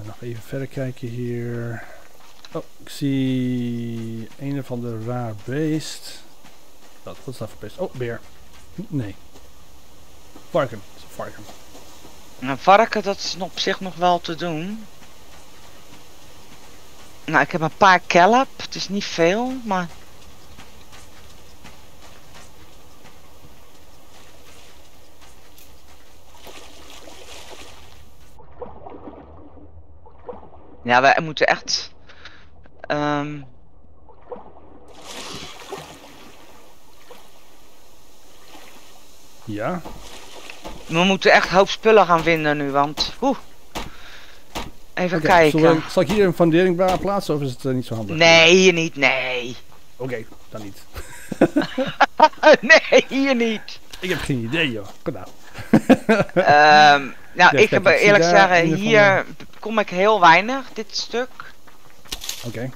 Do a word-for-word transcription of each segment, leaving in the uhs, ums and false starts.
nog even verder kijken hier. Oh, ik zie een of ander raar beest. Wat, wat is dat voor beest? Oh, beer. Nee. Varken. Dat is een varken. Een varken, dat is op zich nog wel te doen. Nou, ik heb een paar kelp. Het is niet veel, maar... Ja, wij moeten echt... Um... Ja. We moeten echt een hoop spullen gaan vinden nu, want... Oeh. Even Okay, kijken. Zal, zal ik hier een fundering plaatsen of is het uh, niet zo handig? Nee, hier niet, nee. Oké, okay, dan niet. Nee, hier niet. Ik heb geen idee, joh. Kom nou. um, nou, ik heb eerlijk zeggen, hier de... kom ik heel weinig, dit stuk. Oké. Okay.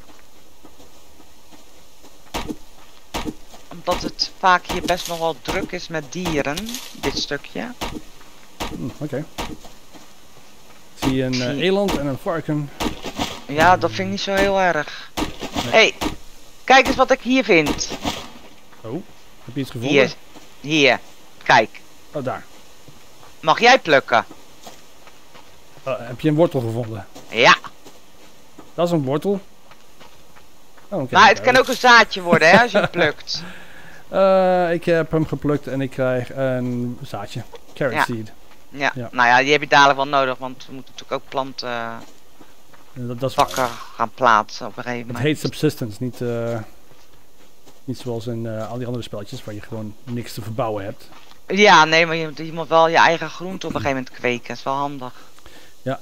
Omdat het vaak hier best nog wel druk is met dieren, dit stukje. Mm, Oké. Okay. Zie je een uh, eland en een varken. Ja, dat vind ik niet zo heel erg. Hé, hey, kijk eens wat ik hier vind. Oh, heb je iets gevonden? Hier, hier, kijk. Oh, daar. Mag jij plukken? Uh, heb je een wortel gevonden? Ja. Dat is een wortel. Oh, okay, maar het kan ook een zaadje worden, hè, als je het plukt. Uh, ik heb hem geplukt en ik krijg een zaadje. Carrot ja. seed. Ja. ja, nou ja, die heb je dadelijk wel nodig, want we moeten natuurlijk ook planten uh, dat, dat bakken gaan plaatsen op een gegeven moment. Het heet subsistence, niet, uh, niet zoals in uh, al die andere spelletjes waar je gewoon niks te verbouwen hebt. Ja, nee, maar je, je moet wel je eigen groente op een gegeven moment kweken, dat is wel handig. Ja.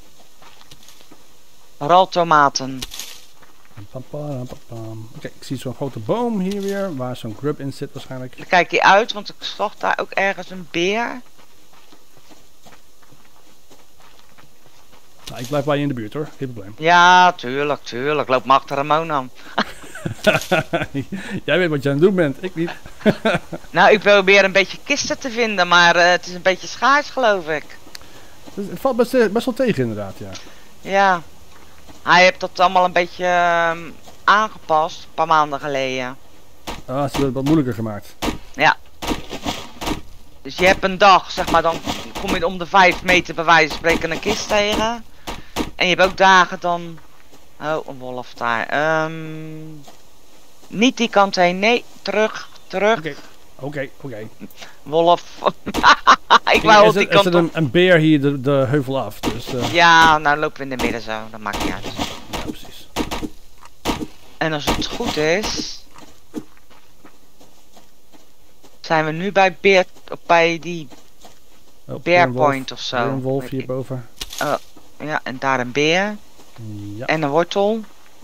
Vooral tomaten. Oké, okay, ik zie zo'n grote boom hier weer, waar zo'n grub in zit waarschijnlijk. Dan kijk je uit, want ik zag daar ook ergens een beer. Nou, ik blijf bij je in de buurt hoor, geen probleem. Ja, tuurlijk, tuurlijk. Loop maar achter Ramon aan. Jij weet wat je aan het doen bent, ik niet. Nou, ik probeer een beetje kisten te vinden, maar uh, het is een beetje schaars geloof ik. Het valt best, best wel tegen inderdaad, ja. Ja. Hij heeft dat allemaal een beetje uh, aangepast, een paar maanden geleden. Ah, ze hebben het wat moeilijker gemaakt. Ja. Dus je hebt een dag, zeg maar, dan kom je om de vijf meter bij wijze van spreken een kist tegen. En je hebt ook dagen dan... Oh, een wolf daar. Um... Niet die kant heen, nee, terug, terug. Oké, oké, oké. Wolf. Ik wou op die kant op. Er zit een, een beer hier de, de heuvel af, dus... Uh... Ja, nou lopen we in de midden zo, dat maakt niet uit. Ja, precies. En als het goed is... zijn we nu bij beer, bij die... Oh, Bear Point of zo. Een wolf hierboven. Uh, ja, en daar een beer. Ja. En een wortel.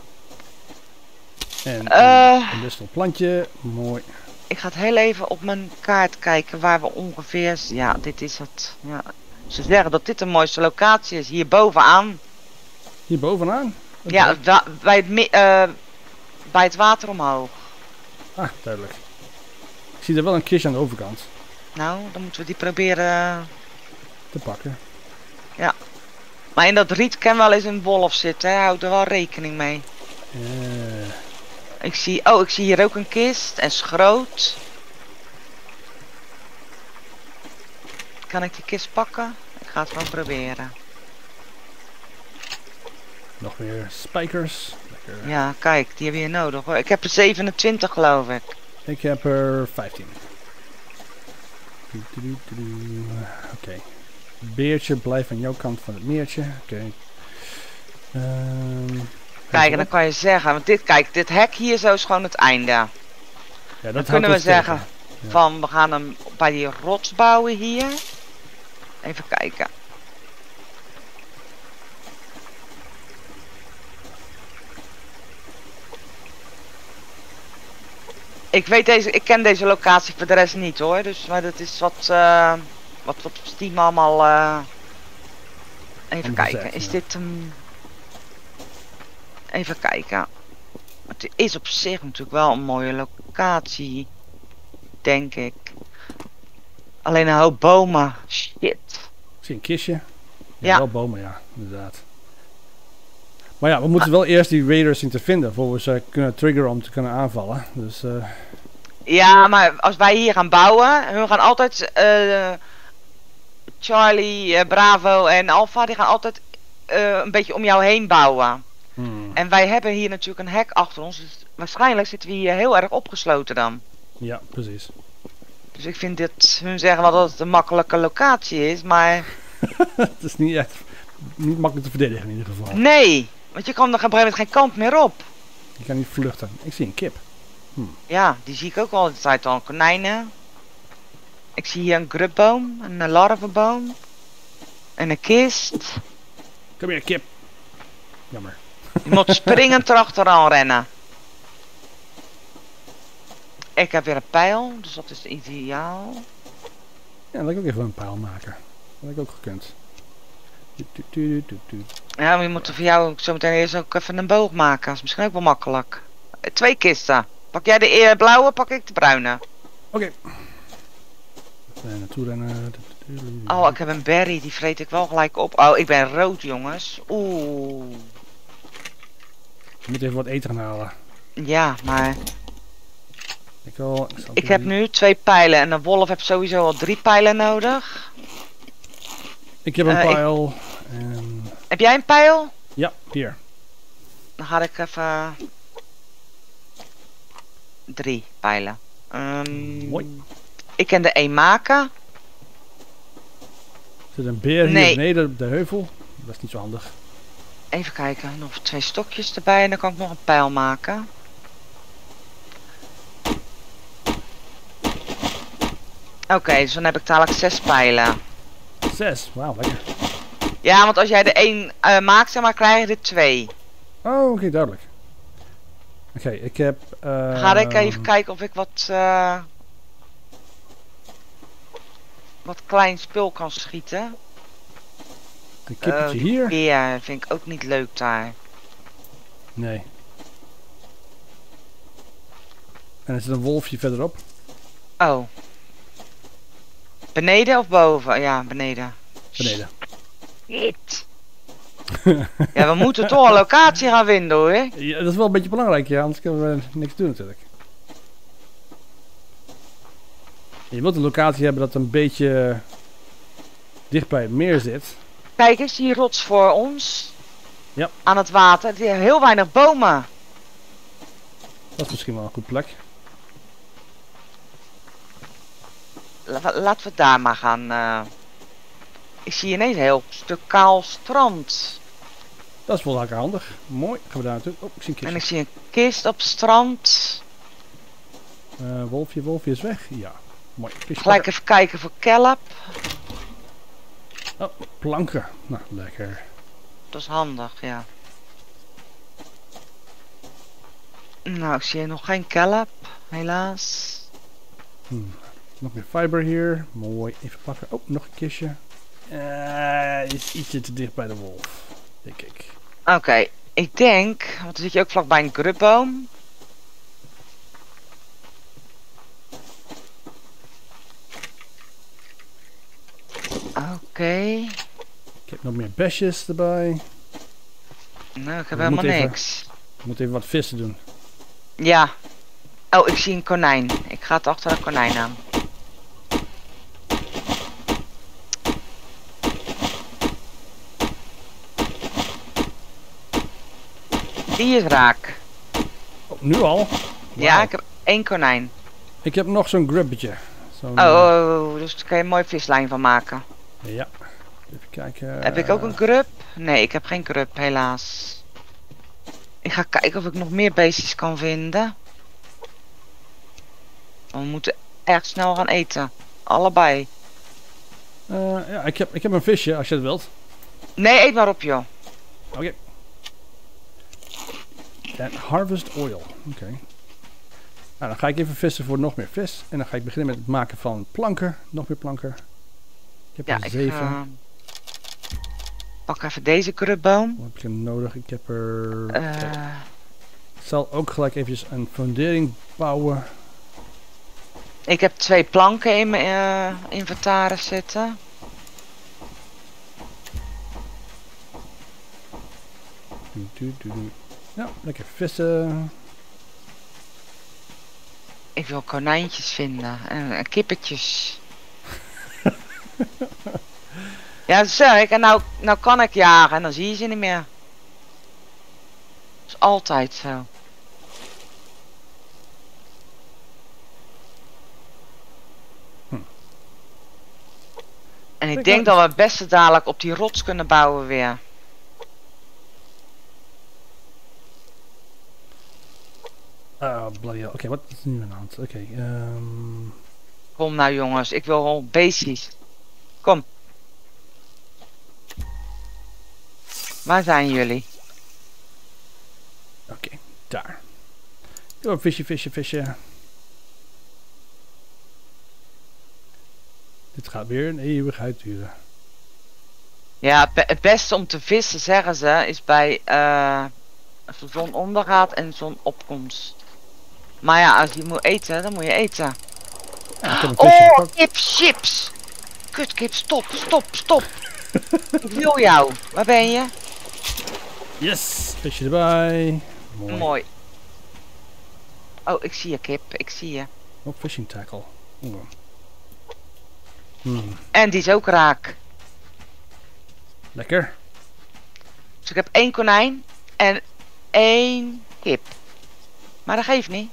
En uh, een distel plantje. Mooi. Ik ga het heel even op mijn kaart kijken waar we ongeveer... Ja, dit is het. Ja. Ze zeggen dat dit de mooiste locatie is. Hier bovenaan. Hier bovenaan? Okay. Ja, da, bij, het, uh, bij het water omhoog. Ah, duidelijk. Ik zie er wel een kistje aan de overkant. Nou, dan moeten we die proberen... te pakken. Ja. Maar in dat riet kan wel eens een wolf zitten, hè? Houd er wel rekening mee. Uh. Ik zie, oh, ik zie hier ook een kist en schroot. Kan ik die kist pakken? Ik ga het wel proberen. Nog meer spijkers. Lekker. Ja, kijk, die heb je nodig hoor. Ik heb er zevenentwintig geloof ik. Ik heb er vijftien. Oké. Okay. Beertje, blijf aan jouw kant van het meertje. Oké. Okay. Um, kijk, en dan kan je zeggen, want dit, kijk, dit hek hier zo is gewoon het einde. Ja, dat dan kunnen we zeggen ja. van, we gaan hem bij die rots bouwen hier. Even kijken. Ik weet deze, ik ken deze locatie voor de rest niet hoor, dus maar dat is wat, uh, wat, wat Steam allemaal. Uh... Even kijken, gezegd, is ja. dit een. Even kijken. Het is op zich natuurlijk wel een mooie locatie, denk ik. Alleen een hoop bomen, shit. Ik zie een kistje. Ja, ja. wel bomen, ja, inderdaad. Maar ja, we moeten wel eerst die raiders zien te vinden. Voor we ze kunnen triggeren om te kunnen aanvallen. Dus uh... Ja, maar als wij hier gaan bouwen, hun gaan altijd, uh, Charlie, uh, Bravo en Alpha, die gaan altijd uh, een beetje om jou heen bouwen. Hmm. En wij hebben hier natuurlijk een hek achter ons, dus waarschijnlijk zitten we hier heel erg opgesloten dan. Ja, precies. Dus ik vind dit, hun zeggen wel dat het een makkelijke locatie is, maar... Het is niet echt, niet makkelijk te verdedigen in ieder geval. Nee, want je kan er op een gegeven moment geen kant meer op. Je kan niet vluchten. Ik zie een kip. Hm. Ja, die zie ik ook al de tijd al. Konijnen. Ik zie hier een grubboom, een larvenboom. En een kist. Kom hier, kip. Jammer. Je moet springend erachteraan rennen. Ik heb weer een pijl, dus dat is ideaal. Ja, dat ik ook even een pijl maken. Dat heb ik ook gekund. Ja, maar je moet er voor jou zo meteen eerst ook even een boog maken. Dat is misschien ook wel makkelijk. Twee kisten. Pak jij de blauwe, pak ik de bruine. Oké. Okay. Even naartoe rennen. Oh, ik heb een berry, die vreet ik wel gelijk op. Oh, ik ben rood, jongens. Oeh. Je moet even wat eten gaan halen. Ja, maar... Ik, wel, ik, ik heb nu twee pijlen en een wolf heeft sowieso al drie pijlen nodig. Ik heb een uh, pijl. Ik... En... Heb jij een pijl? Ja, hier. Dan ga ik even... Drie pijlen. Um, Mooi. Ik kan er één maken. Er zit een beer hier nee. beneden op de heuvel. Dat is niet zo handig. Even kijken, nog twee stokjes erbij en dan kan ik nog een pijl maken. Oké, okay, dus dan heb ik dadelijk zes pijlen. Zes? Wauw, lekker. Ja, want als jij er één uh, maakt, zeg maar, krijg je er twee. Oh, oké, okay, duidelijk. Oké, okay, ik heb... Uh, Ga ik even kijken of ik wat... Uh, wat klein spul kan schieten. Een kippetje uh, hier. Ja, vind ik ook niet leuk daar. Nee. En er zit een wolfje verderop. Oh. Beneden of boven? Ja, beneden. Beneden. Shit. Ja, we moeten toch een locatie gaan vinden hoor. Ja, dat is wel een beetje belangrijk, ja, anders kunnen we niks doen natuurlijk. Je wilt een locatie hebben dat een beetje dicht bij het meer zit. Kijk eens, die rots voor ons. Ja. Aan het water. Die heeft heel weinig bomen. Dat is misschien wel een goed plek. La laten we daar maar gaan. Uh... Ik zie ineens een heel stuk kaal strand. Dat is wel lekker handig. Mooi. Gaan we daar naartoe. Oh, ik zie een kist. En ik zie een kist op strand. Uh, wolfje, wolfje is weg. Ja. Mooi. Kistje gelijk pakken. even kijken voor kelp. Oh, planken. Nou, lekker. Dat is handig, ja. Nou, ik zie nog geen kelp, helaas. Hmm. Nog meer fiber hier. Mooi. Even pakken. Oh, nog een kistje. Uh, is ietsje te dicht bij de wolf, denk ik. Oké, okay, ik denk, want dan zit je ook vlakbij een grubboom. Oké. Okay. Ik heb nog meer besjes erbij. Nou, ik heb helemaal niks. Ik moet even wat vissen doen. Ja. Oh, ik zie een konijn. Ik ga het achter een konijn aan. Die is raak. Oh, nu al? Wow. Ja, ik heb één konijn. Ik heb nog zo'n grubbetje. Zo oh, oh, oh, dus daar kan je een mooi vislijn van maken. Ja. Even kijken. Heb ik ook een grub? Nee, ik heb geen grub, helaas. Ik ga kijken of ik nog meer beestjes kan vinden. We moeten echt snel gaan eten. Allebei. Uh, ja, ik heb, ik heb een visje, als je het wilt. Nee, eet maar op, joh. Oké. Okay. En harvest oil. Oké. Okay. Nou, dan ga ik even vissen voor nog meer vis. En dan ga ik beginnen met het maken van planken. Nog meer planken. Ik heb ja, er zeven. Ik, uh, pak even deze grubboom. Wat heb je nodig? Ik heb er... Uh, ik zal ook gelijk eventjes een fundering bouwen. Ik heb twee planken in mijn uh, inventaris zitten. Doe, doe, doe, doe. Nou, lekker vissen. Ik wil konijntjes vinden en, en kippetjes. Ja, dat zeg ik. En nou, nou kan ik jagen en dan zie je ze niet meer. Dat is altijd zo. Hm. En ik Ik denk wel- dat we het beste dadelijk op die rots kunnen bouwen weer. Ah, bloody hell. Oké, wat is er nu aan de hand? Oké, ehm... Kom nou jongens, ik wil wel basics. Kom. Waar zijn jullie? Oké, daar. Doe visje, visje, visje. Dit gaat weer een eeuwigheid duren. Ja, het be- het beste om te vissen, zeggen ze, is bij eh als de zon ondergaat en zonopkomst. Maar ja, als je moet eten, dan moet je eten. Ja, ik heb een visje Oh, gepakt. kip, chips! Kutkip, stop, stop, stop! Ik wil jou. Waar ben je? Yes! Visje erbij. Mooi. Mooi. Oh, ik zie je, kip. Ik zie je. Oh, fishing tackle. Oeh. Hmm, En die is ook raak. lekker. Dus ik heb één konijn en één kip. Maar dat geeft niet.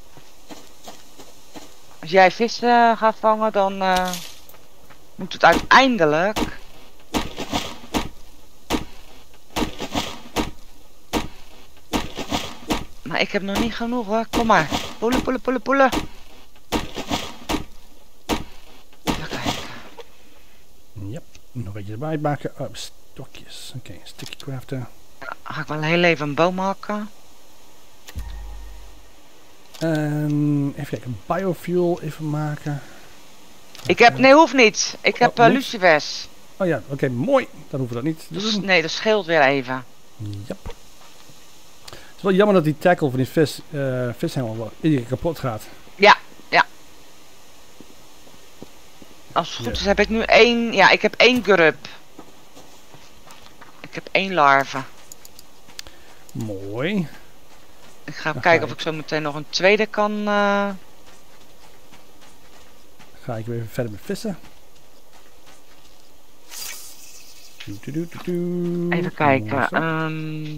Als jij vis uh, gaat vangen, dan uh, moet het uiteindelijk... Maar ik heb nog niet genoeg hoor. Kom maar. Poelen, poelen, poelen, poelen. Even kijken. Ja, nog een beetje erbij maken. Oh, stokjes. Oké, okay, sticky craften. Ga ik wel heel even een boom hakken. En even kijken, een biofuel even maken. Ik heb, nee hoeft niet. Ik heb Oh, uh, moet? lucifers. Oh ja, oké, okay, mooi. Dan hoeven we dat niet te Dus, doen. nee, dat scheelt weer even. Yep. Het is wel jammer dat die tackle van die vis, uh, vis helemaal wel iedere keer kapot gaat. Ja, ja. Als het goed Ja. is heb ik nu één, ja ik heb één grub. Ik heb één larve. Mooi. Ik ga Dan kijken ga of ik- ik zo meteen nog een tweede kan. Uh... Ga ik weer even verder met vissen. Doe, doe, doe, doe, doe. Even kijken. Mooi zo. ehm.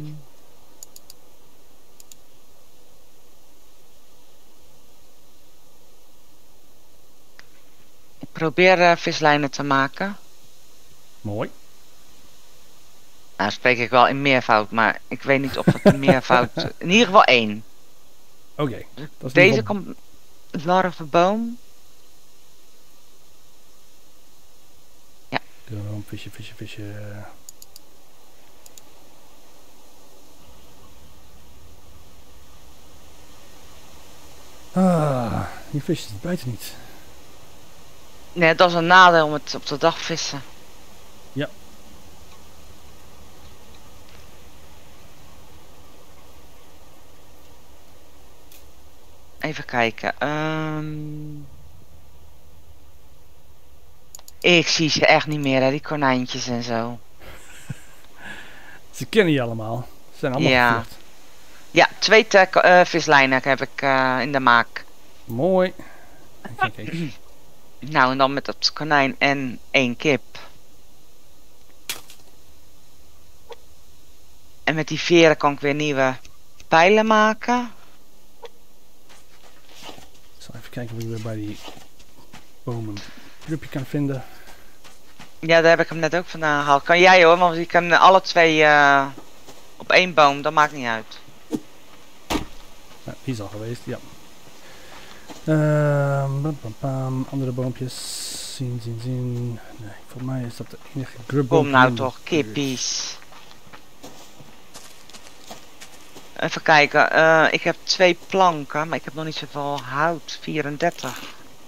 Ik probeer uh, vislijnen te maken. Mooi. Nou spreek ik wel in meervoud, maar ik weet niet of het een meervoud... In ieder geval één. Oké. Okay. Deze komt... Larveboom. Kom, visje, visje, visje. Ah, die visjes die bijten niet. Nee, dat is een nadeel met op de dag vissen. Ja. Even kijken. Um... Ik zie ze echt niet meer, hè, die konijntjes en zo. Ze kennen je allemaal. Ze zijn allemaal Ja. gevlucht. Ja, twee uh, vislijnen heb ik uh, in de maak. Mooi. Kijk, kijk. Nou, en dan met dat konijn en één kip. En met die veren kan ik weer nieuwe pijlen maken. Ik zal even kijken of ik weer bij die bomen een clubje kan vinden. Ja, daar heb ik hem net ook vandaan gehaald. Kan jij hoor, want ik kan alle twee uh, op één boom, dat maakt niet uit. Nou, die is al geweest, ja. Uh, bam, bam, bam. Andere boompjes. Zien, zien, zien. Nee, voor mij is dat de enige grubboom. Kom nou toch, kippies. Even kijken, uh, ik heb twee planken, maar ik heb nog niet zoveel hout. vierendertig.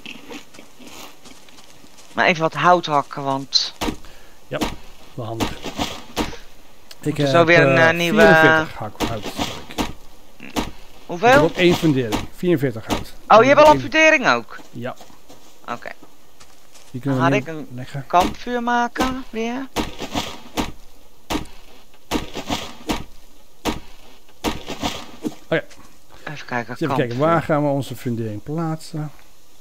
Maar even wat hout hakken, want... Ja, wel handig. Ik er heb zo weer een uh, uh, nieuwe... vierenveertig hak, hout. Heb ik. Hoeveel? Ik heb ook één fundering. vierenveertig hout. Oh, je hebt al een één- fundering ook? Ja. Oké. Okay. Die Dan kunnen ga we ik nu een leggen. kampvuur maken, weer. Even kijken. Dus even kijken, waar gaan we onze fundering plaatsen?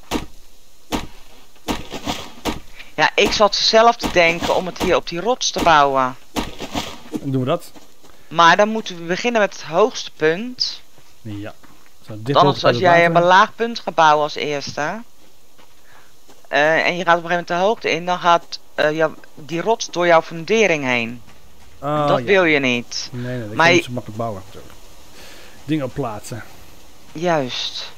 Ja, ik zat zelf te denken om het hier op die rots te bouwen. En doen we dat? Maar dan moeten we beginnen met het hoogste punt. Ja. Zo, Want dit anders bij als het jij water. een laag punt gaat bouwen als eerste. Uh, en je gaat op een gegeven moment de hoogte in. Dan gaat uh, jou, die rots door jouw fundering heen. Oh, dat ja. wil je niet. Nee, nee, dat maar kan je... niet zo makkelijk bouwen. Zo. Dingen op plaatsen. Juist.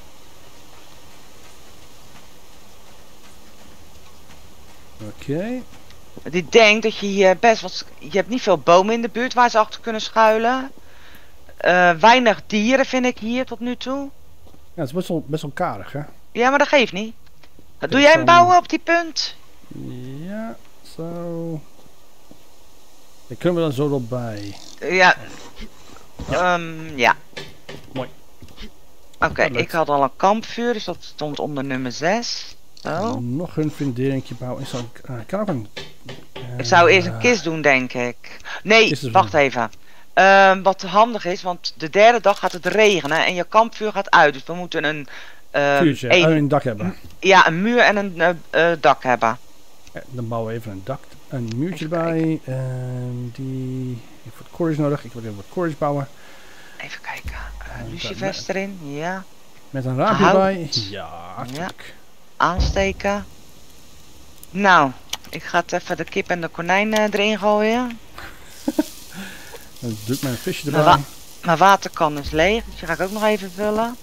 Oké. Okay. Ik denk dat je hier best wat... Je hebt niet veel bomen in de buurt waar ze achter kunnen schuilen. Uh, weinig dieren vind ik hier tot nu toe. Ja, het is best wel, best wel karig, hè? Ja, maar dat geeft niet. Doe Kijk, jij dan... een bouwen op die punt? Ja, zo. Daar kunnen we dan zo nog bij. Uh, ja. Ja. Um, ja. Mooi. Oké, okay, ik had al een kampvuur, dus dat stond onder nummer zes. Zo. Nog een funderingje bouwen. Is dat, uh, kan ook een... Uh, ik zou eerst een kist doen, denk ik. Nee, wacht even. Uh, wat handig is, want de derde dag gaat het regenen en je kampvuur gaat uit. Dus we moeten een... Uh, Vuurtje, een, een dak hebben. Ja, een muur en een uh, uh, dak hebben. Ja, dan bouwen we even een dak, een muurtje erbij. En die heeft wat corys nodig. Ik wil even wat corys bouwen. Even kijken. Uh, lucifers erin, ja. Met een raampje erbij. Ja, ja. Aansteken. Nou, ik ga het even de kip en de konijn uh, erin gooien. Dan doe ik mijn visje erbij. Mijn, wa mijn waterkan is leeg, dus die ga ik ook nog even vullen.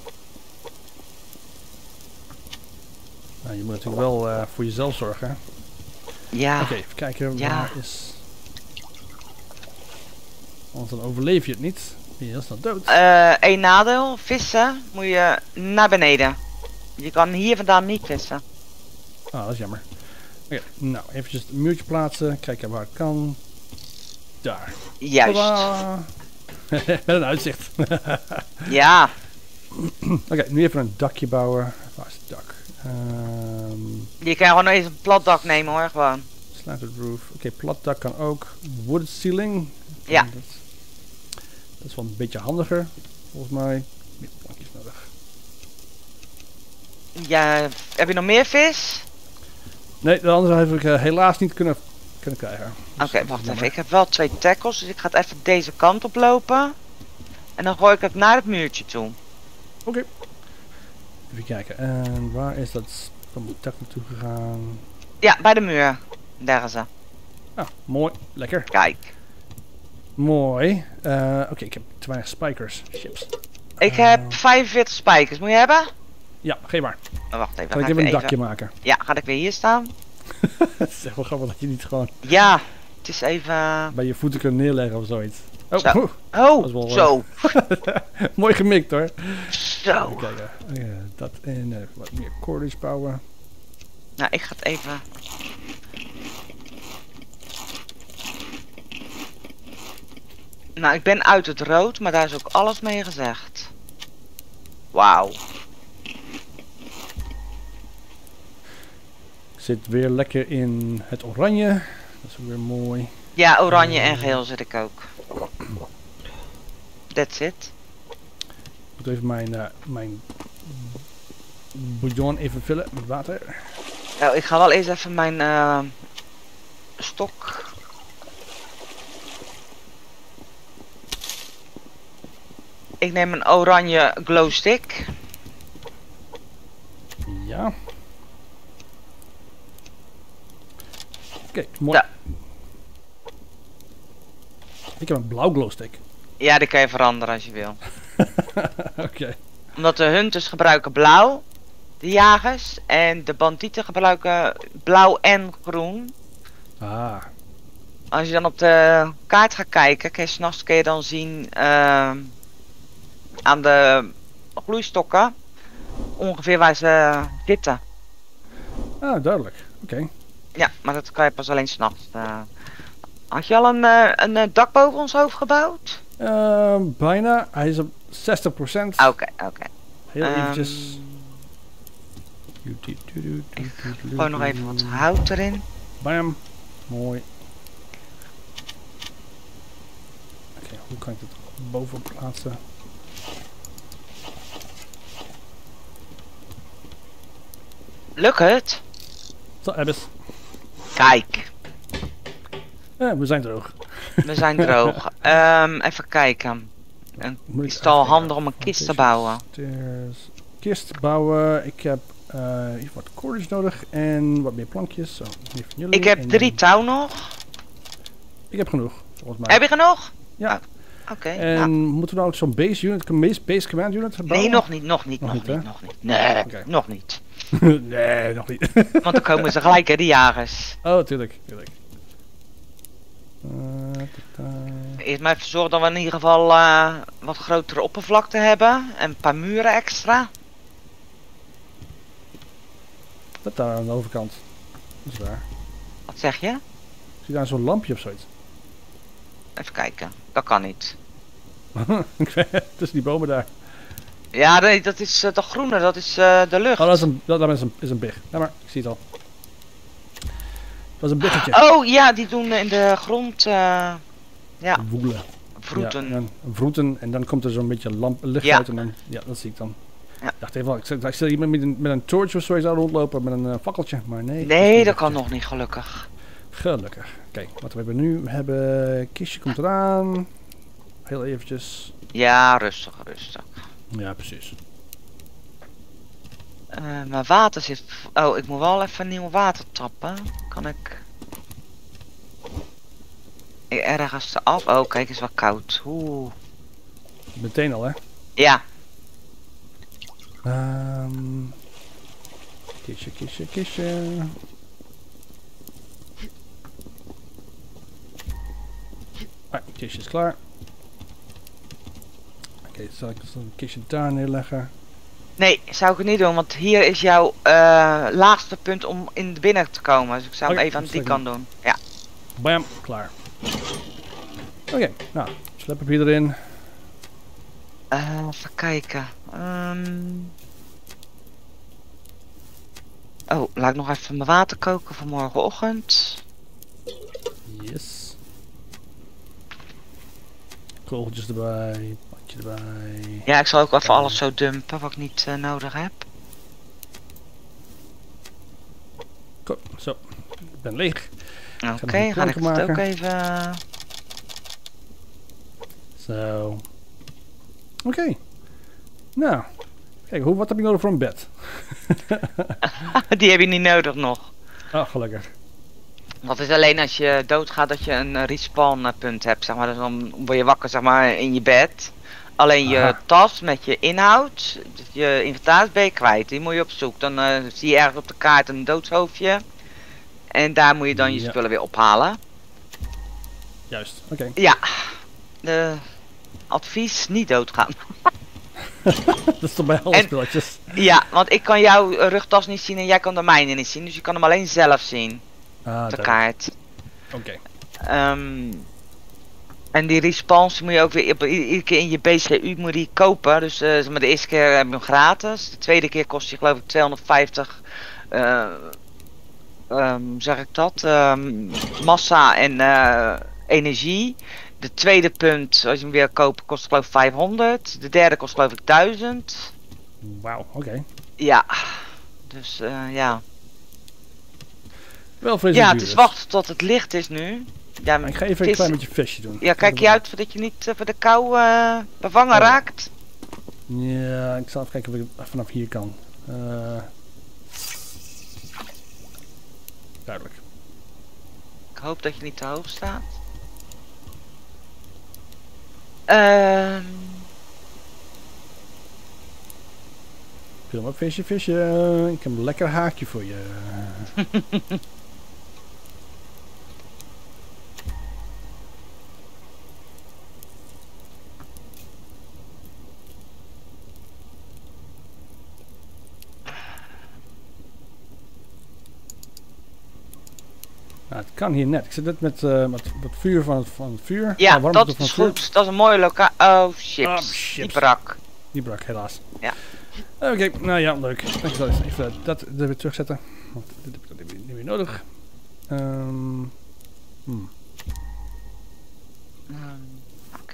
Nou, je moet natuurlijk wel uh, voor jezelf zorgen. Hè? Ja. Oké, okay, even kijken. Ja. Waar is... Want dan overleef je het niet. Ben je heel snel dood. Uh, een nadeel. Vissen moet je naar beneden. Je kan hier vandaan niet vissen. Ah, dat is jammer. Oké, okay, nou, eventjes het muurtje plaatsen. Kijken waar het kan. Daar. Juist. Met een uitzicht. Ja. Oké, okay, nu even een dakje bouwen. Waar is het dak? Um, je kan gewoon even een plat dak nemen hoor, gewoon. Slanted roof. Oké, okay, plat dak kan ook. Wooded ceiling. Ja. Dat, dat is wel een beetje handiger, volgens mij. Meer plankjes nodig. Ja, heb je nog meer vis? Nee, de andere heb ik uh, helaas niet kunnen, kunnen krijgen. Oké, okay, wacht even. Ik heb wel twee tackles, dus ik ga het even deze kant op lopen. En dan gooi ik het naar het muurtje toe. Oké. Okay. Even kijken. En waar is dat van mijn tak naartoe gegaan? Ja, bij de muur. Daar is ze. Ah, mooi. Lekker. Kijk. Mooi. Uh, Oké, okay, ik heb te weinig spijkers. Chips. Ik uh, heb vijfenveertig spijkers. Moet je hebben? Ja, geef maar. Oh, wacht even. Kan ik even een dakje maken? Ja, ga ik weer hier staan? Het is echt wel grappig dat je niet gewoon... Ja, het is even... bij je voeten kunt neerleggen of zoiets. Oh, zo. Oh, wel, zo. Mooi gemikt hoor. Zo. Even kijken. Uh, dat en uh, wat meer cordage bouwen. Nou, ik ga het even... Nou, ik ben uit het rood, maar daar is ook alles mee gezegd. Wauw. Ik zit weer lekker in het oranje. Dat is ook weer mooi. Ja, oranje en geel zit ik ook. That's it. Ik moet even mijn, uh, mijn bouillon even vullen met water. Nou, ik ga wel eens even mijn uh, stok... Ik neem een oranje glow stick. Ja. Oké, okay, mooi. Ja. Ik heb een blauw glow stick. Ja, die kan je veranderen als je wil. Oké. Okay. Omdat de hunters gebruiken blauw, de jagers, en de bandieten gebruiken blauw en groen. Ah. Als je dan op de kaart gaat kijken, kun je 's nachts kun je dan zien uh, aan de gloeistokken ongeveer waar ze zitten. Ah, duidelijk. Oké. Okay. Ja, maar dat kan je pas alleen 's nachts. Uh. Had je al een, uh, een uh, dak boven ons hoofd gebouwd? Uh, bijna. Hij is op zestig procent. Oké, okay, oké. Okay. Heel um, eventjes. Ik gooi nog even wat hout erin. Bam. Mooi. Oké, okay, hoe kan ik dit boven plaatsen? Lukt het? Zo, Abyss. Kijk, Ja, we zijn droog. we zijn droog. um, even kijken. En Moet ik is het al even handig om een kist te bouwen? Stairs. Kist bouwen. Ik heb uh, hier wat cordage nodig en wat meer plankjes. Zo, hier van jullie. Ik heb en drie dan- touw nog. Ik heb genoeg, volgens mij. Heb je genoeg? Ja. Oh, Oké. En nou. moeten we nou ook zo'n base unit, base, base command unit bouwen? Nee, nog niet, nog niet, Nog nog, niet, niet, hè? nog niet. Nee, Oké. nog niet. Nee, nog niet. Want dan komen ze gelijk, hè, die jagers. Oh, tuurlijk, tuurlijk. Uh, tata. Eerst maar even zorgen dat we in ieder geval uh, wat grotere oppervlakte hebben. En een paar muren extra. Dat daar aan de overkant. Dat is waar. Wat zeg je? Zie je daar zo'n lampje of zoiets? Even kijken. Dat kan niet. Tussen die bomen daar. Ja, nee, dat is uh, de groene, dat is uh, de lucht. Oh, dat is een, dat, dat is een, is een big. Ja, maar ik zie het al. Dat is een biggetje. Oh ja, die doen in de grond uh, ja, Woelen. vroeten. Ja, en dan vroeten en dan komt er zo'n beetje lamp, licht Ja. uit en dan, ja, dat zie ik dan. Ja. Ik dacht even, ik zit, ik zit hier met een, met een torch of zoiets aan rondlopen met een uh, fakkeltje, maar nee. Nee, is dat een kan lichtje. nog niet, gelukkig. Gelukkig. Kijk, wat we hebben nu, we hebben, kistje komt eraan. Heel eventjes. Ja, rustig, rustig. Ja, precies. Uh, mijn water zit... Oh, ik moet wel even nieuw water tappen. Kan ik... ik ergens eraf. Oh, kijk, is wel koud. Oeh. Meteen al, hè. Ja. Um, kistje, kistje, kistje. Ah, kistje is klaar. Oké, okay, zal ik een kistje daar neerleggen? Nee, zou ik het niet doen, want hier is jouw uh, laagste punt om in de binnen te komen. Dus ik zou Oké, hem even aan dat die is lekker. kant doen. Ja. Bam, klaar. Oké, okay, nou, sleppapier erin. Uh, even kijken. Um... Oh, laat ik nog even mijn water koken voor morgenochtend. Yes. Kogeltjes erbij, padje erbij. Ja, ik zal ook even alles zo dumpen wat ik niet uh, nodig heb. Ko zo, ik ben leeg. Oké, okay, ga ik het maken. Ook even... Zo. Oké. Okay. Nou, kijk, hoe, wat heb ik nodig voor een bed? Die heb je niet nodig nog. Ah, oh, gelukkig. Dat is alleen als je doodgaat dat je een respawn punt hebt, zeg maar. Dus dan word je wakker, zeg maar, in je bed. Alleen je Aha. tas met je inhoud, je inventaris ben je kwijt. Die moet je op zoek. Dan uh, zie je ergens op de kaart een doodshoofdje. En daar moet je dan je Ja. spullen weer ophalen. Juist, oké. Okay. Ja. De advies, niet doodgaan. Dat is toch bij alle En- spelletjes. Ja, want ik kan jouw uh, rugtas niet zien en jij kan de mijne niet zien. Dus je kan hem alleen zelf zien, Ah, op de duidelijk. kaart. Oké. Um, en die respawns moet je ook weer op- i- iedere keer in je B C U moet die kopen. Dus uh, zeg maar de eerste keer heb je hem gratis. De tweede keer kost je geloof ik tweehonderdvijftig. Uh, um, zeg ik dat? Um, massa en uh, energie. De tweede punt, als je hem weer koopt, kost geloof ik vijfhonderd. De derde kost geloof ik duizend. Wauw, oké. Okay. Ja. Dus uh, ja. Wel vreselijk Ja, duur het is dus. wachten tot het licht is nu. Ja, Ik ga even het een is- klein beetje visje doen. Ja, kijk je uit voordat je niet uh, voor de kou uh, bevangen Oh. raakt. Ja, ik zal even kijken of ik het vanaf hier kan. Uh, duidelijk. Ik hoop dat je niet te hoog staat. Ehm Film op visje, visje. Ik heb een lekker haakje voor je. Nou, het kan hier net. Ik zit net met, uh, met het vuur van het, van het vuur. ja, Ah, warmte dat van is het vuur. goed. Dat is een mooie locatie. Oh, chips. Ah, Die chips. brak. Die brak, helaas. Ja. Oké, okay, nou ja, leuk. Ik zal even dat er weer terugzetten. Want dit heb ik dan niet meer nodig. Um, hmm. Um, Oké.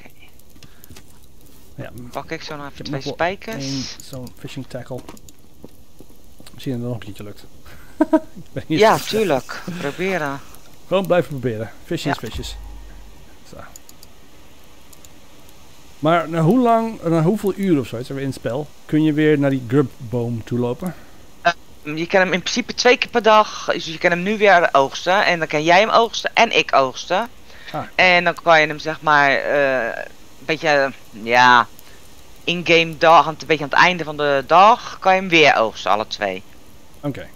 Ja, Pak ik zo nog Ik even heb twee nog wel spijkers. één zo'n fishing tackle. Misschien Misschien dat het nog een keertje lukt. Ik ben niet Ja, zo- tuurlijk. Proberen. Gewoon blijven proberen. Visjes, Ja. visjes. Zo. Maar na hoe lang, na hoeveel uur of zo, zijn we in het spel, kun je weer naar die grubboom toe lopen? Je kan hem in principe twee keer per dag, dus je kan hem nu weer oogsten. En dan kan jij hem oogsten en ik oogsten. Ah. En dan kan je hem zeg maar, eh, een beetje, eh, ja, in-game dag, een beetje aan het einde van de dag, kan je hem weer oogsten, alle twee. Oké. Okay.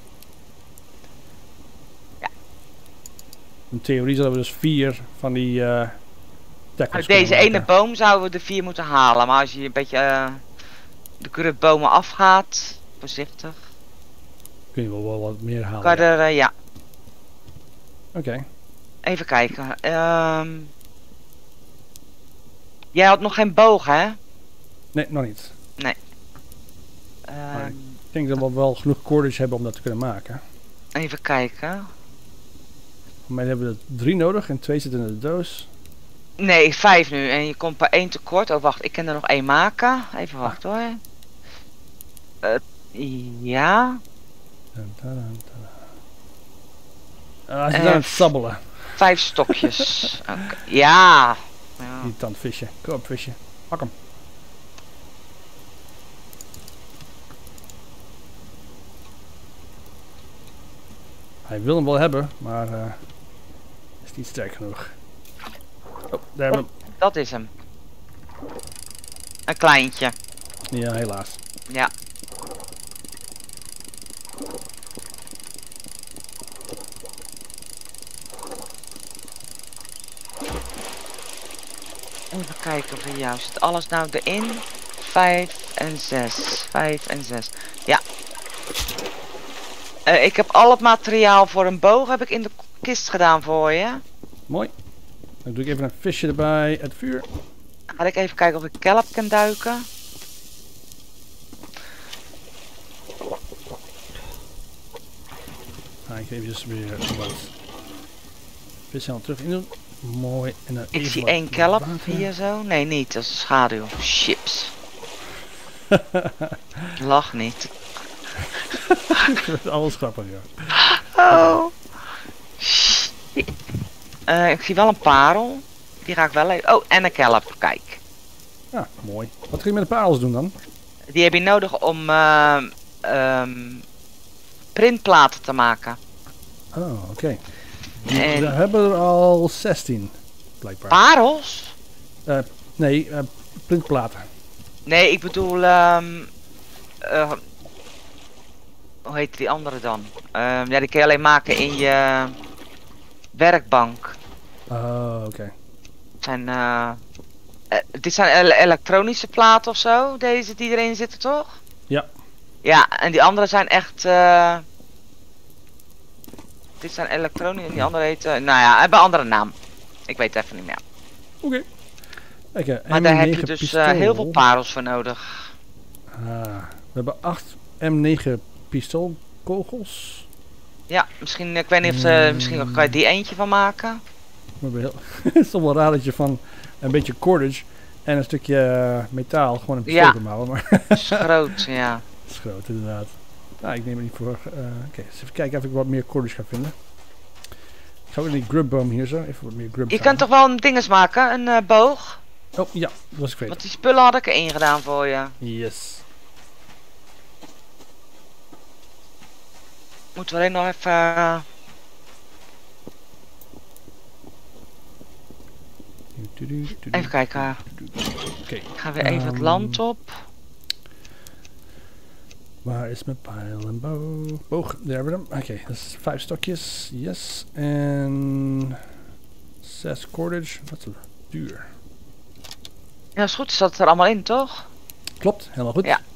Ja. In theorie zouden we dus vier van die uh, tackles Uit kunnen deze maken. ene boom zouden we de vier moeten halen. Maar als je een beetje uh, de grubbomen afgaat, voorzichtig, kun je wel, wel wat meer halen. kan je ja. er, uh, ja. Oké. Okay. Even kijken. Um, jij had nog geen boog, hè? Nee, nog niet. Nee. Maar Um, ik denk dat we wel genoeg cordage hebben om dat te kunnen maken. even kijken. Voor mij hebben we er drie nodig en twee zitten in de doos. Nee, vijf nu. En je komt per één tekort. Oh, wacht. Ik kan er nog één maken. Even wachten hoor. Uh, ja. Dun, dun, dun, dun. Ah, ze zijn Uh, aan het sabbelen. Vijf stokjes. Okay. Ja. Ja. Die tandvisje. Kom op, visje. Pak hem. Hij wil hem wel hebben, maar uh, is niet sterk genoeg. Oh, daar hebben we Dat is hem. Een kleintje. hem. Ja, helaas. Ja. Even kijken voor jou. Zit alles nou erin? Vijf en zes. Vijf en zes. Ja. Uh, ik heb al het materiaal voor een boog heb ik in de kist gedaan voor je. Mooi. Dan doe ik even een visje erbij. Het vuur. Ga ik even kijken of ik kelp kan duiken. Ga ik even weer wat vissen al terug in doen. Mooi. En dan Ik even zie wat één kelp water. hier zo. Nee, niet. Dat is een schaduw. Chips. Lach niet. Dat is alles grappig, ja. Oh. Shit. Uh, ik zie wel een parel. Die ga ik wel even... Oh, en een kelp. Kijk. Ja, mooi. Wat ga je met de parels doen dan? Die heb je nodig om uh, um, printplaten te maken. Oh, oké. Okay. En... We hebben er al zestien, blijkbaar. Parels? Uh, nee, uh, printplaten. Nee, ik bedoel... Um, uh, hoe heet die andere dan? Um, ja, die kun je alleen maken in je werkbank. Oh, oké. Okay. Zijn, uh, uh, dit zijn ele elektronische platen of zo, deze die erin zitten, toch? Ja. Ja, en die andere zijn echt... Uh, dit zijn elektronische en die andere heten... Nou ja, hebben een andere naam. Ik weet het even niet meer. Oké. Okay. Maar daar heb je dus uh, heel veel parels voor nodig. Ah, we hebben acht M negen pistoolkogels. Ja, misschien, ik weet niet of ze, misschien kan je die eentje van maken. Heel, het is toch wel raar dat je van een beetje cordage en een stukje uh, metaal gewoon een pistool ja. kan bouwen. Maar dat is groot, ja. Dat is groot, inderdaad. Nou, ik neem het niet voor. Uh, Oké, okay, dus even kijken of ik wat meer cordage ga vinden. Ik ga ook in die grubboom hier zo. Even wat meer grub. Je kan toch wel een dinges maken, een uh, boog? Oh ja, dat was ik weet. Want die spullen had ik erin gedaan voor je. Yes. Moeten we alleen nog even... Uh... Even kijken. Okay. Ik ga weer even um, het land op. Waar is mijn pijl en boog? Boog, daar hebben we hem. Oké, okay, dat is vijf stokjes. Yes. En zes cordage. Wat is duur. Ja, is goed. Zat het er allemaal in, toch? Klopt, helemaal goed. Ja.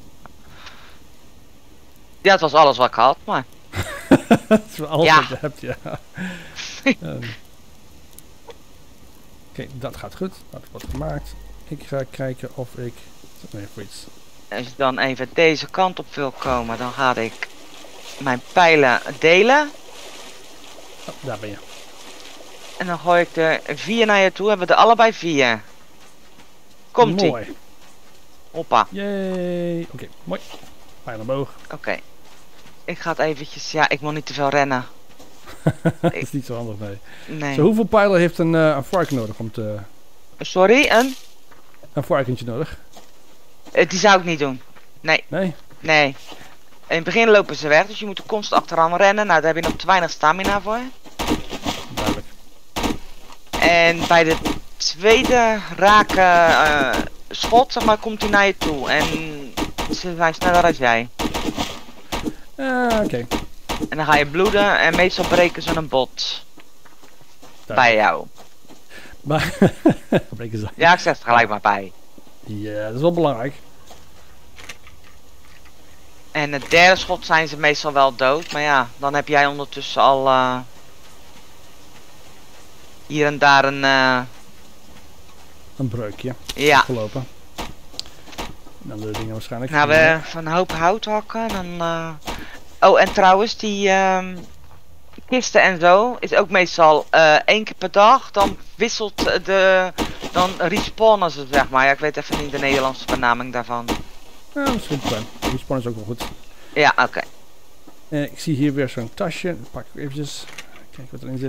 Ja, het was alles wat ik had, maar... Dat is wel alles ja. wat je hebt, ja. um. Oké, okay, dat gaat goed. Dat wordt gemaakt. Ik ga kijken of ik... Nee, voor iets. Als je dan even deze kant op wil komen, dan ga ik mijn pijlen delen. Oh, daar ben je. En dan gooi ik er vier naar je toe. Hebben we er allebei vier. Komt-ie. Mooi. Hoppa. Yay. Oké, okay, mooi. Pijl en boog. Oké. Okay. Ik ga het eventjes... Ja, ik moet niet te veel rennen. Dat is niet zo handig, nee. Nee. Zo, hoeveel pijlen heeft een, uh, een varken nodig om te... Sorry, een? Een varkentje nodig? Uh, die zou ik niet doen. Nee. Nee? Nee. In het begin lopen ze weg, dus je moet er constant achteraan rennen. Nou, daar heb je nog te weinig stamina voor. Duidelijk. En bij de tweede rake uh, schot, zeg maar, komt hij naar je toe. En ze zijn sneller dan jij. Uh, Oké. Okay. En dan ga je bloeden en meestal breken ze een bot. Duidelijk. Bij jou. Maar breken ze. Ja, ik zeg het gelijk maar bij. Ja, dat is wel belangrijk. En het derde schot zijn ze meestal wel dood. Maar ja, dan heb jij ondertussen al uh, hier en daar een... Uh, een breukje. Ja. Gelopen. En andere dingen waarschijnlijk. Nou, we van een hoop hout hakken. Dan, uh... Oh, en trouwens, die uh, kisten en zo is ook meestal uh, één keer per dag. Dan wisselt de... Dan respawnen ze, zeg maar. Ja, ik weet even niet de Nederlandse benaming daarvan. Ja, dat is goed. Respawn is ook wel goed. Ja, oké. Okay. Uh, ik zie hier weer zo'n tasje. Dat pak ik eventjes. Kijk wat erin zit.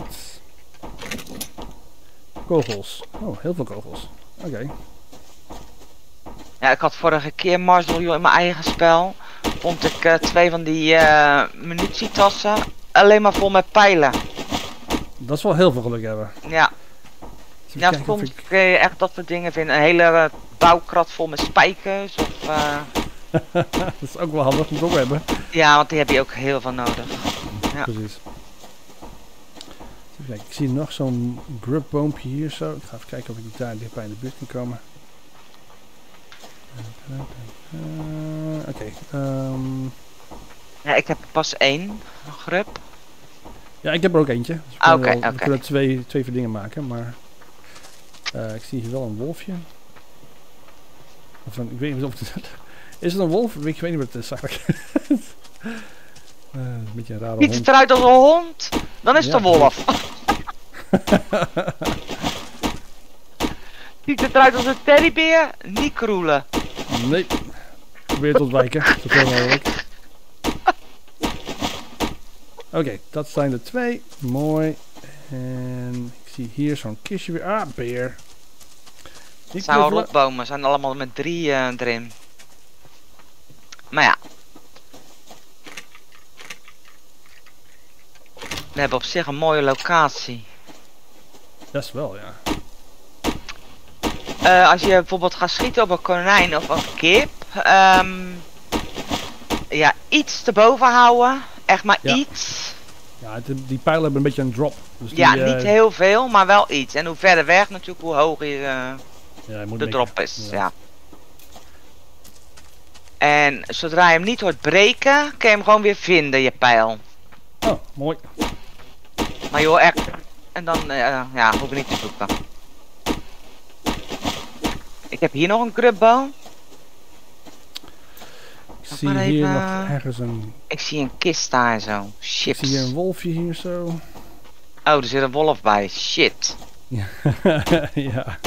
Kogels. Oh, heel veel kogels. Oké. Okay. Ja, ik had vorige keer mazzel joh, in mijn eigen spel. Vond ik uh, twee van die uh, munitietassen. Alleen maar vol met pijlen. Dat is wel heel veel geluk hebben. Ja. Ja, soms ik... kun je echt dat soort dingen vinden. Een hele uh, bouwkrat vol met spijkers of... Uh... dat is ook wel handig om te hebben. Ja, want die heb je ook heel veel nodig. Ja. Precies. Even kijken, ik zie nog zo'n grubboompje hier zo. Ik ga even kijken of ik daar dichtbij in de buurt kan komen. Uh, Oké. Okay, um... Ja, ik heb pas één grub. Ja, ik heb er ook eentje. Dus we, ah, kunnen okay, wel, we okay. kunnen twee, twee dingen maken, maar... Uh, ik zie hier wel een wolfje. Of een, ik weet niet of het... Is het een wolf? Ik weet niet wat het is eigenlijk. uh, een beetje een rare Ziet hond. het eruit als een hond? Dan is het ja, een wolf. Ziet het eruit als een teddybeer? Niet kroelen. Nee. Probeer te ontwijken. Zoveel mogelijk. Oké, okay, dat zijn er twee. Mooi. En ik zie hier zo'n kistje weer. Ah, beer. Het zijn al rotbomen. Zijn allemaal met drie uh, erin. Maar ja. We hebben op zich een mooie locatie. Dat is wel, ja. Uh, als je bijvoorbeeld gaat schieten op een konijn of een kip. Um, ja, iets te boven houden. Echt maar ja. iets. Ja, die pijlen hebben een beetje een drop. Dus die, ja, uh, niet heel veel, maar wel iets. En hoe verder weg natuurlijk, hoe hoger je, uh, ja, je moet de mikken. drop is. Ja. Ja. En zodra je hem niet hoort breken, kun je hem gewoon weer vinden, je pijl. Oh, mooi. Maar joh, echt. En dan, uh, ja, hoef je niet te zoeken. Ik heb hier nog een grubbo. Ik zie hier even... nog ergens een... Ik zie een kist daar zo. Chips. Ik zie een wolfje hier zo. Oh, er zit een wolf bij. Shit. Ja.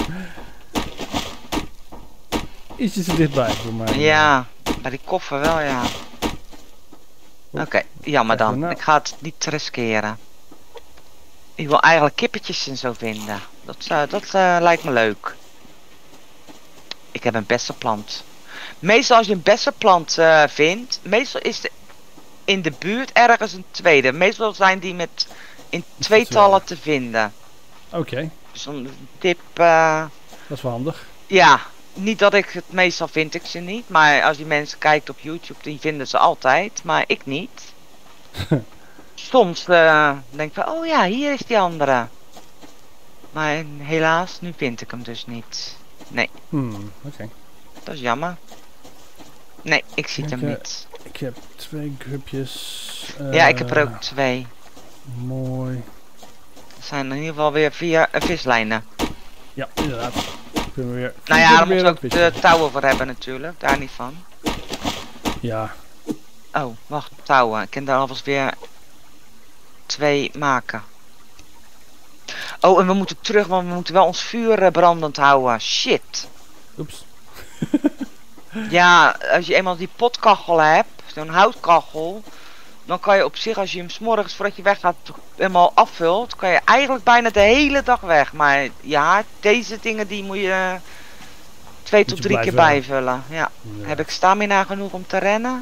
Ietsje te dichtbij voor mij. Ja, bij die koffer wel, ja. Oké, okay, jammer dan. Nou. Ik ga het niet riskeren. Ik wil eigenlijk kippetjes en zo vinden. Dat, uh, dat uh, lijkt me leuk. Ik heb een bessenplant. Meestal als je een bessenplant uh, vindt, meestal is er in de buurt ergens een tweede. Meestal zijn die met in tweetallen te vinden. Oké. Okay. Zo'n tip. Uh, dat is wel handig. Ja, niet dat ik het meestal vind ik ze niet, maar als die mensen kijkt op YouTube, die vinden ze altijd, maar ik niet. Soms uh, denk ik van, oh ja, hier is die andere. Maar helaas, nu vind ik hem dus niet. Nee. Hmm, oké. Okay. Dat is jammer. Nee, ik zie ik, hem uh, niet. Ik heb twee grupjes. Uh, ja, ik heb er ook twee. Mooi. Dat zijn in ieder geval weer vier uh, vislijnen. Ja, inderdaad. Kunnen we weer. Nou ja, daar moeten we ook de touwen voor hebben natuurlijk, daar niet van. Ja. Oh, wacht, touwen. Ik kan daar alvast weer twee maken. Oh, en we moeten terug, want we moeten wel ons vuur uh, brandend houden. Shit. Oeps. Ja, als je eenmaal die potkachel hebt, zo'n houtkachel, dan kan je op zich, als je hem 's morgens voordat je weggaat helemaal afvult, kan je eigenlijk bijna de hele dag weg. Maar ja, deze dingen die moet je twee tot je drie keer blijven- bijvullen. Ja. Ja. Heb ik stamina genoeg om te rennen?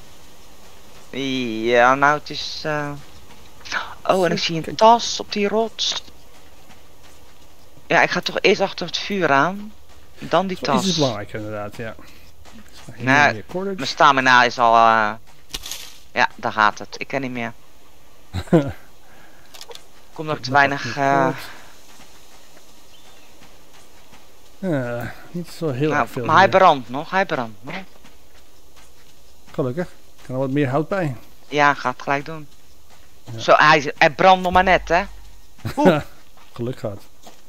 Ja, nou het is... eh, Oh, en ik zie een Kijk. tas op die rots. Ja, ik ga toch eerst achter het vuur aan. Dan die Zo is het tas. belangrijk inderdaad, ja. Hier Nee, meer cordage. Mijn stamina is al... eh, Ja, daar gaat het. Ik ken niet meer. Komt nog te weinig... eh, Ja, niet zo heel nou, erg veel. maar hij hier. brandt nog, hij brandt nog. Gelukkig. Kan er wat meer hout bij. Ja, ga het gelijk doen. Ja. Zo, hij, hij brandt nog maar net, hè. Geluk gehad.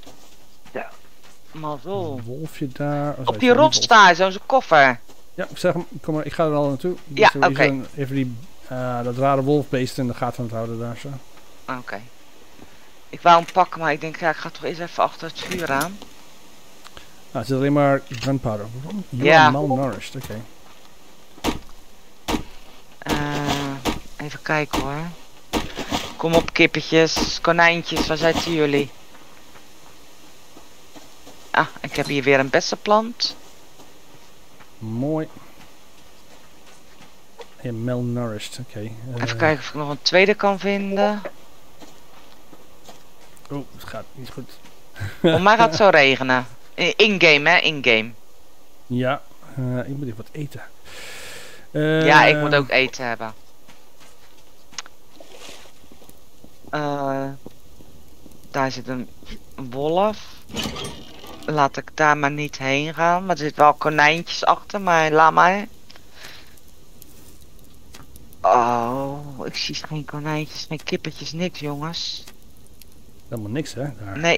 Maar zo. Een wolfje daar. Oh, Op sorry, die sorry, rots wolf. daar, zo'n koffer. Ja, ik zeg hem. Kom maar, ik ga er al naartoe. Ja, Dus, eh, oké. Even, even die, eh, dat rare wolfbeest in de gaten aan het houden daar zo. Oké. Ik wou hem pakken, maar ik denk, ja, ik ga toch eens even achter het vuur aan. Ah, het zit alleen maar gunpowder. Waarom? You Ja. are malnourished, oké. Eh, even kijken hoor. Kom op kippetjes, konijntjes, waar zitten jullie? Ah, ik heb hier weer een bessenplant. Mooi. Ja, malnourished, oké. Eh, Even kijken of ik nog een tweede kan vinden. Oh, het gaat niet goed. Voor mij gaat het zo regenen. I- In-game hè, in-game. Ja, eh, ik moet even wat eten. Eh, Ja, ik moet ook eten hebben. Eh, daar zit een wolf. Laat ik daar maar niet heen gaan. Maar er zitten wel konijntjes achter, maar laat maar. Oh, ik zie geen konijntjes, geen kippetjes, niks jongens. Helemaal niks, hè? Daar. Nee,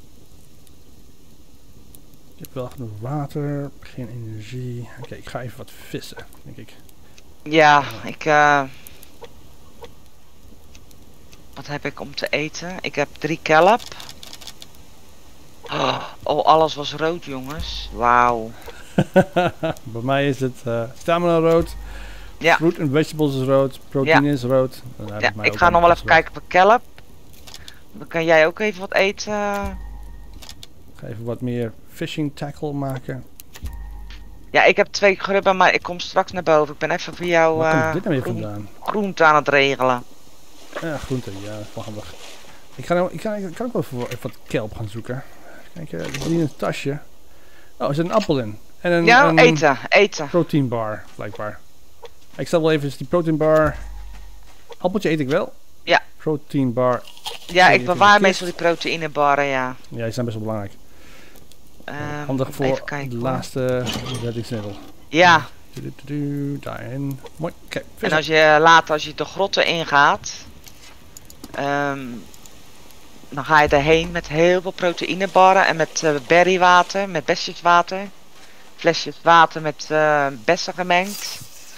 Ik heb wel genoeg water, geen energie. Oké, ik ga even wat vissen, denk ik. ja, ik... eh Wat heb ik om te eten? Ik heb drie kelp. Oh, alles was rood jongens. Wauw. Bij mij is het eh, stamina rood. Ja. Fruit and vegetables is rood. Protein is rood. Dan heb Ja, mij ik ook ga nog wel alles even rood. kijken voor kelp. Dan kan jij ook even wat eten. Ik ga even wat meer fishing tackle maken. Ja, ik heb twee grubben, maar ik kom straks naar boven. Ik ben even voor jou Waar eh komt dit nou weer groen- vandaan? groente aan het regelen. Ja, groente. Ja, dat is wel handig. Ik, ga nou, ik, kan, ik kan ook wel even, even wat kelp gaan zoeken. Even kijken, ik zie een tasje. Oh, er zit een appel in. En een, Ja, een eten, eten. protein bar, blijkbaar. Ik zal wel even die protein bar... Appeltje eet ik wel. Ja. Protein bar. Ja, die ik in bewaar de meestal kist. die proteïnebarren, ja. Ja, die zijn best wel belangrijk. Ehm, Handig even voor kijken, de hoor. laatste reddingsmiddel. Ja, Du-du-du-du, Daarin. Mooi. Oké, en vissen. als je later, als je de grotten ingaat, ehm, dan ga je erheen met heel veel proteïnebarren en met eh, berrywater, met besjeswater. Flesjes water met eh, bessen gemengd.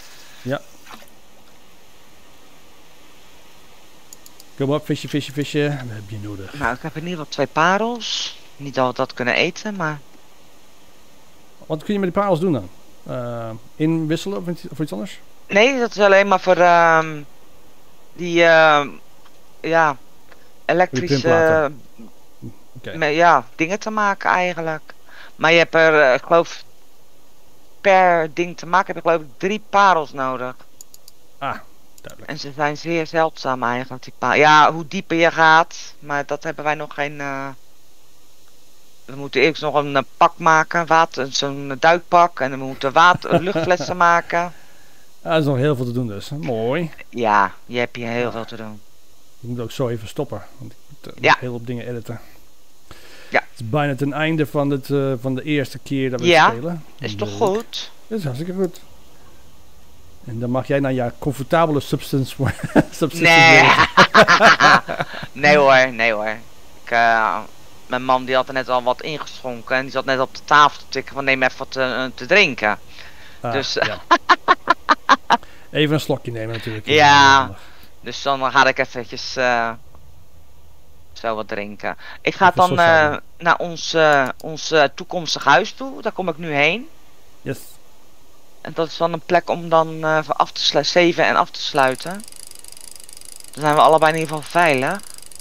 Kom op, visje, visje, visje. We hebben je nodig. Nou, ik heb in ieder geval twee parels. Niet dat we dat kunnen eten, maar... Wat kun je met die parels doen dan? Eh, inwisselen of iets, of iets anders? Nee, dat is alleen maar voor ehm, die, ehm, ja, elektrische, printplaten. Oké. me- ja, dingen te maken eigenlijk. Maar je hebt er, eh, ik geloof, per ding te maken heb je geloof ik drie parels nodig. Ah, duidelijk. En ze zijn zeer zeldzaam eigenlijk, die parels. Ja, hoe dieper je gaat, maar dat hebben wij nog geen... eh, we moeten eerst nog een eh, pak maken, water, zo'n duikpak. En dan we moeten water, luchtflessen maken. Ah, er is nog heel veel te doen dus. Mooi. Ja, je hebt hier heel veel te doen. Ik moet ook zo even stoppen. Want ik moet uh, Ja. heel op dingen editen. Ja. Het is bijna ten einde van, het, eh, van de eerste keer dat we Ja, het spelen. Is toch Leuk. goed? Dat is hartstikke goed. En dan mag jij naar je comfortabele substance, substance Nee. worden. Nee hoor, nee hoor. Ik, eh, mijn man die had er net al wat ingeschonken en die zat net op de tafel te tikken van neem even wat te, te drinken. Ah, Dus- ja. Even een slokje nemen natuurlijk. Ja. Dus dan ga ik eventjes eh, zo wat drinken. Ik ga Even dan sociaal eh, doen. naar ons, eh, ons eh, toekomstig huis toe. Daar kom ik nu heen. Yes. En dat is dan een plek om dan eh, voor af te sluiten, zeven en af te sluiten. Dan zijn we allebei in ieder geval veilig.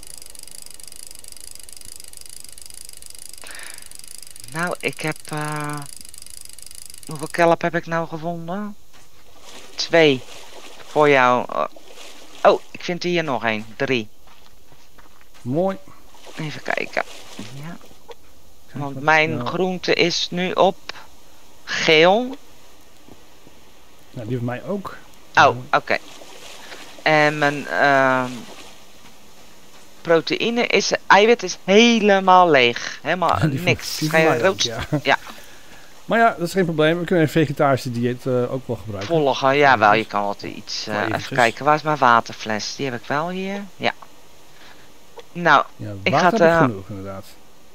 Nou, ik heb... Uh... Hoeveel kelp heb ik nou gevonden? Twee. Voor jou. Oh, ik vind er hier nog één. Drie. Mooi. Even kijken. Ja. Want mijn nou. groente is nu op geel. Nou, die van mij ook. Oh, oké. Okay. En mijn uh, proteïne is, eiwit is helemaal leeg. Helemaal die niks. Van, Geen rood. Ja. ja. Maar ja, dat is geen probleem. We kunnen een vegetarische dieet uh, ook wel gebruiken. Volgen, ja wel. Je kan wat iets... Uh, even kijken, waar is mijn waterfles? Die heb ik wel hier. Ja. Nou, ja, ik ga het... Uh, uh, genoeg inderdaad.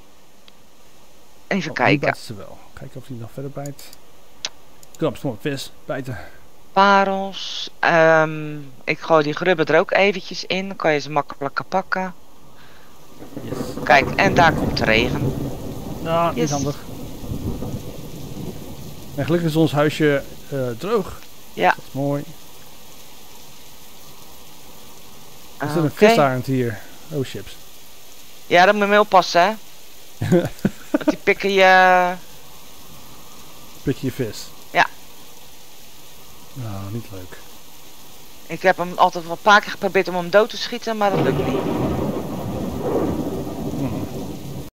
Even oh, kijken. Ze wel. Kijken of die nog verder bijt. Knap, stond vis. Bijten. Parels. Um, ik gooi die grubber er ook eventjes in. Dan kan je ze makkelijker pakken. Yes. Kijk, en daar komt de regen. Nou, yes. Niet handig. En gelukkig is ons huisje uh, droog. Ja. Dat is mooi. Er zit okay. een visarend hier. Oh, chips. Ja, daar moet je mee oppassen, hè. Want die pikken je... Pik je vis. Ja. Nou, niet leuk. Ik heb hem altijd wel een paar keer geprobeerd om hem dood te schieten, maar dat lukt niet.